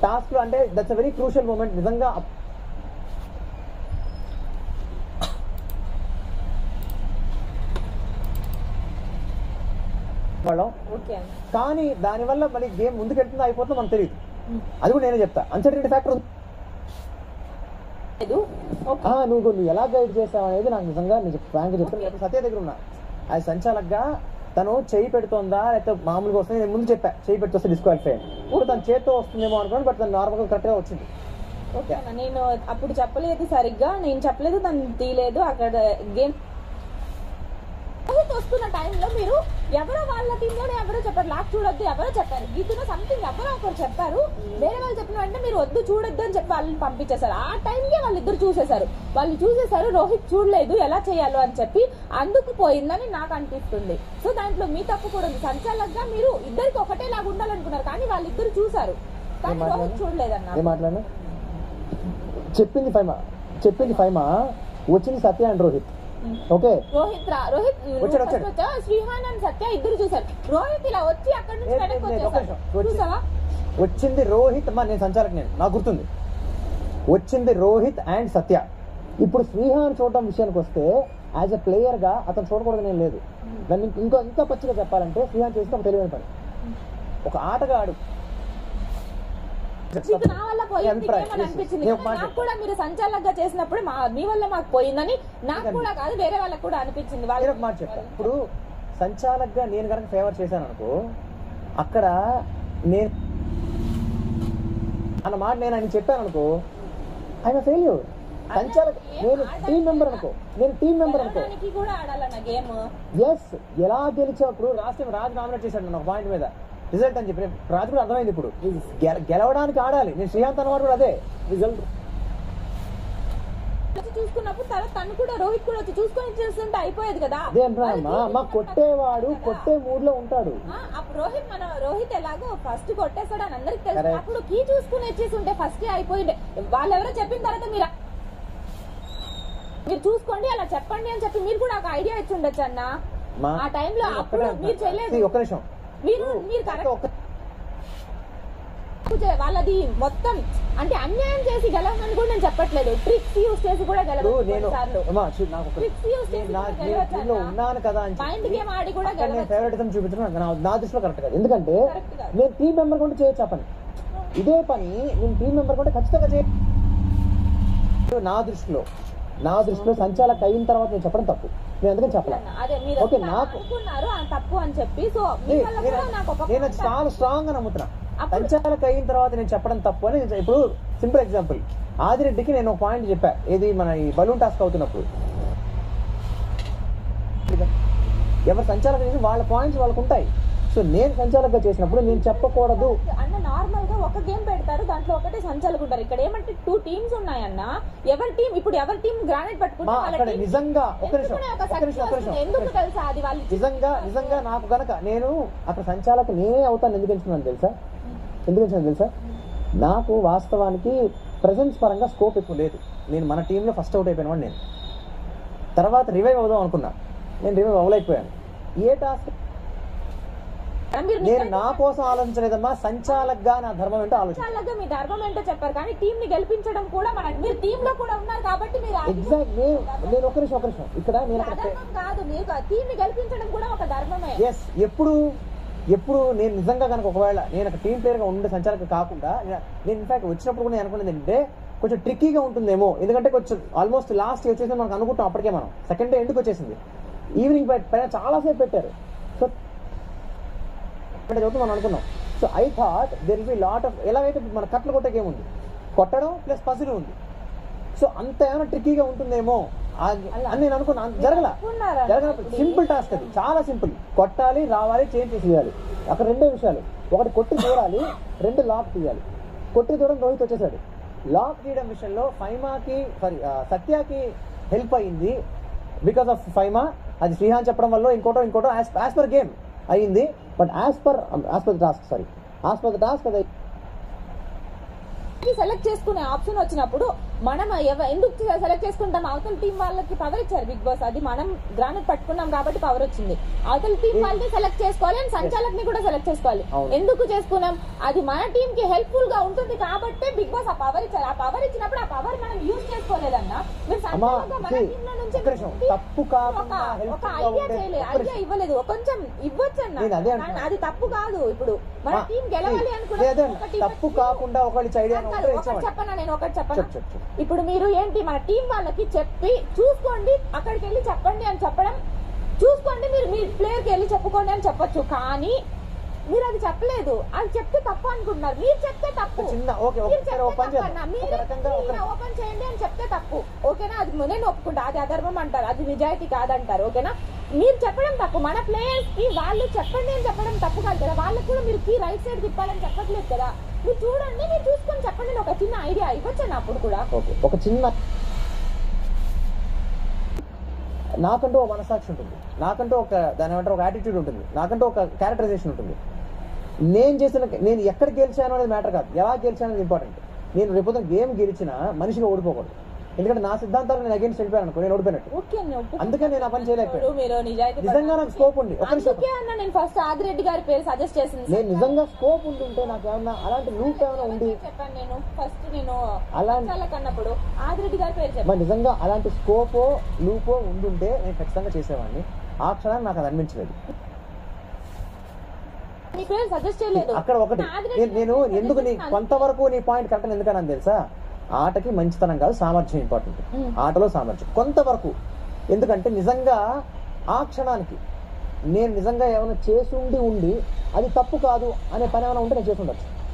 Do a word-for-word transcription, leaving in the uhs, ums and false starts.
Task లో అంటే that's a very crucial moment నిజంగా. కానీ దానివల్ల మరి గేమ్ ముందుకు వెళ్తుందో అయిపోతుందో మనకు తెలియదు. అది కూడా నేనే చెప్తా, అన్సర్టనిటీ ఫ్యాక్టర్ ఉంది. నువ్వు నువ్వు ఎలా గైడ్ చేస్తావు అనేది నాకు నిజంగా నేను ఫ్రాంక్ చెప్తాను. సత్య దగ్గర ఉన్నా అది సంచాలకుగా తను చేయి పెడుతోందా లేకపోతే మామూలుగా వస్తుంది, నేను ముందు చెప్పా చేయి పెడితే వస్తే డిస్క్వాలిఫై. ఇప్పుడు తను చేతితో వస్తుందేమో అనుకోండి, బట్ తను నార్మల్గా కరెక్ట్ గా వచ్చింది. ఓకే, నేను అప్పుడు చెప్పలేదు సరిగ్గా, నేను చెప్పలేదు, తను తీయలేదు. అక్కడ గేమ్ వస్తున్న టైంలో మీరు ఎవరో వాళ్ళ టీంలోనే ఎవరో చెప్పారు లాక్ చూడొద్దు, ఎవరో చెప్పారు గీతులో సంథింగ్ ఎవరో ఒకరు చెప్పారు. వేరే వాళ్ళు చెప్పిన వెంటనే మీరు వద్దు చూడొద్దు అని చెప్పి వాళ్ళని పంపించేశారు. ఆ టైంకే వాళ్ళిద్దరు చూసేశారు వాళ్ళు చూసేశారు రోహిత్ చూడలేదు ఎలా చేయాలో అని చెప్పి, అందుకు పోయిందని నాకు అనిపిస్తుంది. సో దాంట్లో మీ తప్పు కూడా ఉంది. సంచాలకుగా మీరు ఇద్దరికి ఒకటేలాగా ఉండాలనుకున్నారు, కానీ వాళ్ళిద్దరు చూసారు, కానీ రోహిత్ చూడలేదన్న. చెప్పింది ఫైమా చెప్పింది ఫైమా వచ్చింది Satya and Rohit. Okay, Rohit Rohit Srihan and Satya ఇద్దరు చూసారు. రోహిత్ ఇలా వచ్చి అక్కడ నుంచి వెనక్కి వచ్చేసాడు. చూసావా? వచ్చింది రోహిత్ అమ్మా, నేను సంచాలక్, నేను నాకు గుర్తుంది వచ్చింది రోహిత్ అండ్ సత్య. ఇప్పుడు శ్రీహాన్ చూడటం విషయానికి వస్తే యాజ్ ఎ ప్లేయర్ గా అతను చూడకూడదు నేను లేదు. దాన్ని ఇంకో ఇంకా పచ్చిగా చెప్పాలంటే శ్రీహాన్ చేస్తే ఒక తెలివైన పని. ఒక ఆటగాడు నా వల్ల పోయింది అనిపించింది నాకు కూడా. మీరు సంచాలకుగా చేసినప్పుడు మీ వల్ల మాకు పోయిందని నాకు కూడా కాదు వేరే వాళ్ళకి కూడా అనిపించింది. వాళ్ళ మాట చెప్తా. ఇప్పుడు సంచాలకుగా నేను కనుక ఫేవర్ చేశాను అనుకో, అక్కడ నేను అన్న మాట నేను ఆయన చెప్పాను అనుకో, ఆయన ఫెయిల్యూర్. సంచాలక్ నేను టీం మెంబర్ అనుకో, నేను టీం మెంబర్ అనుకో కూడా ఆడాలన్న గేమ్. ఎస్, ఎలా గెలిచినప్పుడు రాష్ట్రం రాజు నామినేట్ చేశాడు నన్ను ఒక పాయింట్ మీద రిజల్ట్ అని చెప్పి. రాజు కూడా అర్థమైంది ఇప్పుడు గెలవడానికి ఆడాలి. నేను శ్రీకాంత్ అన్నమాట కూడా అదే రిజల్ట్ చూసుకున్నప్పుడు తర్వాత తను కూడా రోహిత్ కూడా వచ్చి చూసుకొని చేస్తుంటే అయిపోయేది కదా. అదే అంటున్నా, మా కొట్టేవాడు కొట్టే మూడ్ లో ఉంటాడు. అప్పుడు రోహిత్ మన రోహిత్ ఎలాగో ఫస్ట్ కొట్టేస్తాడు అని అందరికి తెలుసు. అప్పుడు కీ చూసుకుని వచ్చేసి ఉంటే ఫస్ట్ అయిపోయింది. వాళ్ళెవరో చెప్పిన తర్వాత మీరు మీరు చూసుకోండి అలా చెప్పండి అని చెప్పి మీరు కూడా ఒక ఐడియా ఇచ్చి ఉండొచ్చు అన్న. ఆ టైంలో అప్పుడు మీరు చేయలేదు. ఒక నిమిషం, మీరు మీరు వాళ్ళది మొత్తం అంటే అన్యాయం చేసి గెలవమని కూడా నేను చెప్పట్లేదు. ట్రిక్స్ యూజ్ చేసి కూడా ఉన్నాను కదా మైండ్ గేమ్ ఆడి కూడా ఫేవరెటిజం చూపించడం నా దృష్టిలో కరెక్ట్ కాదు. ఎందుకంటే నేను టీం మెంబర్ కొంటే చేయొచ్చు ఆ పని. ఇదే పని నేను టీం మెంబర్ కొంటే ఖచ్చితంగా చేయ. నా దృష్టిలో నా దృష్టిలో సంచాలక్ అయిన తర్వాత నేను చెప్పడం తప్పు. నేను ఎందుకని చెప్పలేదు. ఓకే, నాకు తప్పు అని చెప్పి సో నేను చాలా స్ట్రాంగ్ గా నమ్ముతున్నా. సంచాలక్ అయిన తర్వాత నేను చెప్పడం తప్పు అని. ఇప్పుడు సింపుల్ ఎగ్జాంపుల్, ఆదిరెడ్డికి నేను ఒక పాయింట్ చెప్పా, ఏది మన ఈ బలూన్ టాస్క్ అవుతున్నప్పుడు. ఎవరు సంచాలకం చేసి వాళ్ళ పాయింట్స్ వాళ్ళకు ఉంటాయి. సో నేను సంచాలకుగా చేసినప్పుడు నేను చెప్పకూడదు అన్న. నార్మల్ గా ఒక గేమ్ పెడతారు, దాంట్లో ఒకటే సంచాలకులు ఉంటారు. ఇక్కడ ఏమంటే టూ టీమ్స్ ఉన్నాయన్న. ఎవరి టీం ఇప్పుడు ఎవరి టీం గ్రానైట్ పట్టుకుంటే నిజంగా ఒక నిమిషం ఎందుకు తెలుసా అది వాళ్ళు నిజంగా నిజంగా నాకు గనక నేను అక్కడ సంచాలకు నేనే అవుతాను. ఎందుకు ఎంచుకున్నాను తెలుసా? ఎందుకు ఎంచుకున్నాను తెలుసా? నాకు వాస్తవానికి ప్రెజెన్స్ పరంగా స్కోప్ ఎక్కువ లేదు. నేను మన టీంలో ఫస్ట్ అవుట్ అయిపోయిన వాడు. నేను తర్వాత రివైవ్ అవుదాం అనుకున్నా, నేను రివైవ్ అవ్వలేకపోయాను. ఏ టాస్క్ నేను నా కోసం ఆలోచించలేదమ్మా, సంచాలకుగా నా ధర్మం ఏంటో ఆలోచించాలి. మీ ధర్మం ఏంటో చెప్పారు, కానీ టీం ని గెలిపించడం కూడా మన మీరు టీం లో కూడా ఉన్నారు కాబట్టి మీరు ఎగ్జాక్ట్. నేను నేను ఒక నిమిషం ఒక నిమిషం ఇక్కడ నేను కాదు, మీరు టీం ని గెలిపించడం కూడా ఒక ధర్మమే. ఎస్, ఎప్పుడు ఎప్పుడు నేను నిజంగా కనుక ఒకవేళ నేను ఒక టీం ప్లేయర్ గా ఉండే సంచాలక కాకుండా నేను ఇన్ఫాక్ట్ వచ్చినప్పుడు కూడా నేను అనుకునేది ఏంటంటే కొంచెం ట్రిక్కీగా ఉంటుందేమో. ఎందుకంటే కొంచెం ఆల్మోస్ట్ లాస్ట్ వచ్చేసి మనకు అనుకుంటాం అప్పటికే మనం సెకండ్ డే ఎందుకు వచ్చేసింది. ఈవినింగ్ పైన చాలాసేపు పెట్టారు. సో మనం అనుకున్నాం. So I thought there will be lot of, ఎలాగైతే మన కట్లు కొట్టే గేమ్ ఉంది, కొట్టడం ప్లస్ పజిల్ ఉంది. సో అంత ఏమైనా ట్రిక్కీగా ఉంటుందేమో అని నేను అనుకున్నా. జరగల జరగల సింపుల్ టాస్క్ అది, చాలా సింపుల్. కొట్టాలి, రావాలి, చేంజ్ చేసేయాలి. అక్కడ రెండే విషయాలు, ఒకటి కొట్టి దూరాలి, రెండు లాక్ తీయాలి. కొట్టి దూరం రోహిత్ వచ్చేసాడు. లాక్ తీయడం విషయంలో ఫైమాకి సారీ సత్యాకి హెల్ప్ అయింది బికాస్ ఆఫ్ ఫైమా. అది శ్రీహాన్ చెప్పడం వల్ల ఇంకోటో ఇంకోటో యాజ్ పర్ గేమ్ అయింది. But as per as per the task sorry as per the task అది సెలెక్ట్ చేసుకునే ఆప్షన్ వచ్చినప్పుడు మనం ఎవ- ఎందుకు సెలెక్ట్ చేసుకుంటాం? అవతల టీం వాళ్ళకి పవర్ ఇచ్చారు బిగ్ బాస్, అది మనం గ్రానైట్ పట్టుకున్నాం కాబట్టి పవర్ వచ్చింది. అవతల టీం వాళ్ళని సెలెక్ట్ చేసుకోవాలి అండ్ సంచాలక్ ని కూడా సెలెక్ట్ చేసుకోవాలి. అవును. ఎందుకు చేసుకున్నాం? అది మన టీం కి హెల్ప్ఫుల్ గా ఉంటుంది కాబట్టి బిగ్ బాస్ ఆ పవర్ ఇచ్చారు. ఆ పవర్ ఇచ్చినప్పుడు ఆ పవర్ మనం యూజ్ చేసుకోలేదన్నా. మీరు అమ్మా సంచాలక్గా మన ఇది టీంలో నుంచి ఒక్క నిమిషం, తప్పు కాకుండా ఒక- helpful ఒక గా ఐడియా ఉంటే- చేయలేదు, ఒక్క ఐడియా నిమిషం. ఇవ్వలేదు. కొంచెం ఇవ్వచ్చు నేను అదే అన్న, అంటున్నా. అది తప్పు కాదు. ఇప్పుడు మన ఆ, టీం గెలవాలి ఏ, అనుకున్న లేదండి, ఒక team తప్పు team- కాకుండా ఒకళ్ళు ఐడియా కాదు, ఉంటే ఒకటి ఇచ్చామండి. చెప్పనా, నేను ఒకటి చెప్పనా? చెప్పు, చెప్పు, చెప్పు. ఇప్పుడు మీరు ఏంటి మన టీం వాళ్ళకి చెప్పి చూసుకోండి, అక్కడికి వెళ్ళి చెప్పండి అని చెప్పడం, చూసుకోండి మీరు మీ ప్లేయర్ కి వెళ్ళి చెప్పుకోండి అని చెప్పొచ్చు. కానీ మీరు అది చెప్పలేదు, అది చెప్తే తప్పు అనుకుంటున్నారు. మీరు చెప్తే తప్పు, చిన్న ఓకే మీరు ఓకే చెప్తే సరే ఓపెన్ తప్పు చేద్దాం. అన్న. ఒక మీరు రకంగా ఒక మీరు ఓపెన్ చేయండి అని చెప్తే తప్పు, ఓకేనా? అది నేను ఒప్పుకుంటా, అది అధర్మం అంటారు, అది నిజాయితీ కాదంటారు, ఓకేనా? మీరు చెప్పడం తప్పు. మన ప్లేయర్స్ కి వాళ్ళు చెప్పండి అని చెప్పడం తప్పు కాదు కదా. వాళ్ళకి కూడా మీరు కీ రైట్ సైడ్ తిప్పాలని చెప్పట్లేదు కదా. మీరు చూడండి, మీరు చూసుకొని చెప్పండి అని ఒక చిన్న ఐడియా ఇవ్వచ్చండి అప్పుడు కూడా. ఓకే ఒక చిన్న నాకంటూ ఒక మనసాక్షి ఉంటుంది, నాకంటూ ఒక దాని ఏమంటారు ఒక యాటిట్యూడ్ ఉంటుంది, నాకంటూ ఒక క్యారెక్టరైజేషన్ ఉంటుంది. నేను చేసిన నేను ఎక్కడ గెలిచాను అనేది మ్యాటర్ కాదు, ఎలా గెలిచాను అనేది ఇంపార్టెంట్. నేను రేపు గేమ్ గెలిచినా మనిషిగా ఓడిపోకూడదు. ఎందుకంటే నా సిద్ధాంతాలు నేను అగేన్స్ వెళ్ళిపోయాను అనుకో, నేను ఓడిపోయినట్టు. ఓకే అన్న, ఒప్పుకుంటా. అందుకే నేను ఆ పని చేయలేకపోయాను. మీరు నిజాయితీ నిజంగా నాకు స్కోప్ ఉంది. ఒక నిమిషం. అందుకే అన్న నేను ఫస్ట్ ఆదిరెడ్డి గారి పేరు సజెస్ట్ చేసింది. నేను నిజంగా స్కోప్ ఉంటుంటే నాకు ఏమన్నా అలాంటి లూప్ ఏమైనా ఉండి చెప్పాను నేను ఫస్ట్, నేను అలాంటి సంచాలక్ అన్నప్పుడు ఆదిరెడ్డి గారి పేరు చెప్పాను. మరి నిజంగా అలాంటి స్కోపో లూపో ఉండుంటే నేను ఖచ్చితంగా చేసేవాడిని. ఆ క్షణాన్ని నాకు అది అనిపించలేదు. నీ పేరు సజెస్ట్ చేయలేదు అక్కడ ఒకటి ఆదిరెడ్డి నేను- నేను గారి ఎందుకు నీ పేరు కొంతవరకు నీ పాయింట్ కరెక్ట్ ఎందుకని తెలుసా? ఆటకి మంచితనం కాదు, సామర్థ్యం ఇంపార్టెంట్. మ్మ్. ఆటలో సామర్థ్యం కొంతవరకు. ఎందుకంటే నిజంగా ఆ క్షణానికి నేను నిజంగా ఏమైనా చేసి ఉండి ఉండి అది తప్పు కాదు అనే పని ఏమైనా ఉంటే నేను చేసి ఉండొచ్చు.